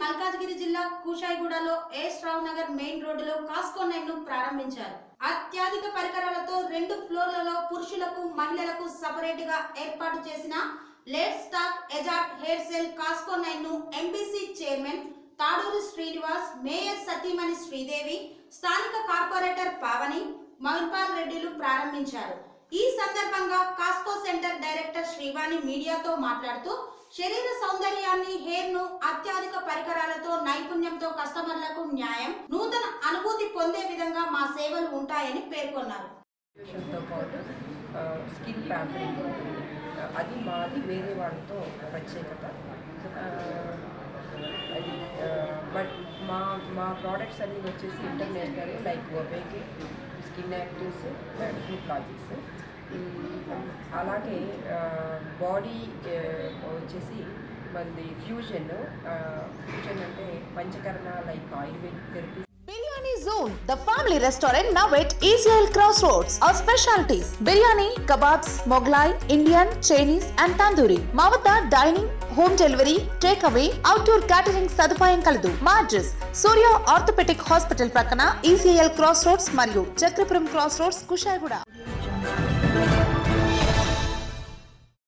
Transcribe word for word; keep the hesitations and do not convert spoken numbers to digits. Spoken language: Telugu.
మల్కాజ్గిరి జిల్లా కుషాయిగూడలో ఎస్ రావ్ నగర్ మెయిన్ రోడ్డులో కాస్కో నైన్ ను ప్రారంభించారు. అత్యాధునిక పరికరాలతో రెండు ఫ్లోర్లలో పురుషులకు మహిళలకు సెపరేట్ గా ఏర్పాటు చేసిన లెట్స్ టాక్ ఎజార్ట్ హెయిర్ సెల్ కాస్కో నైన్ ను MBC chairman Taduru Srinivas, mayor సతీమణి శ్రీదేవి, స్థానిక కార్పొరేటర్ పావని, మహిపాల్ రెడ్డిలు ప్రారంభించారు. ఈ సందర్భంగా కాస్కో సెంటర్ డైరెక్టర్ శ్రీవాణి మీడియాతో మాట్లాడుతూ శరీర సౌందర్యాన్ని, హెయిర్ ను అత్యాధునిక పరికరాలతో నైపుణ్యంతో కస్టమర్లకు న్యాయం, నూతన అనుభూతి పొందే విధంగా మా సేవలు ఉంటాయని పేర్కొన్నారు. స్కిన్ ప్యాంపరింగ్ అది మాది, వేరే వాళ్ళతో ప్రత్యేకత అది. బట్ మా మా ప్రోడక్ట్స్ అన్నీ వచ్చేసి ఇంటర్నేషనల్, లైక్ ఒబేకి, స్కిన్ యాక్టివ్స్, ఫుడ్ లాజిక్స్. అలాగే బాడీ వచ్చేసి మనది ఫ్యూజన్. ఫ్యూజన్ అంటే panchakarma, like Ayurvedic therapy. Biryani Zone, the family restaurant now at E C L Crossroads. Our specialties: biryani, kebabs, Mughlai, Indian, Chinese and Tandoori. మా వద్ద dining, home delivery, take away, outdoor catering సదుపాయం కలదు. మా అడ్రస్ సూర్య ఆర్థోపెటిక్ హాస్పిటల్ ప్రక్కన E C L Crossroads మరియు చక్రపురం క్రాస్ రోడ్స్, కుషాయిగూడ.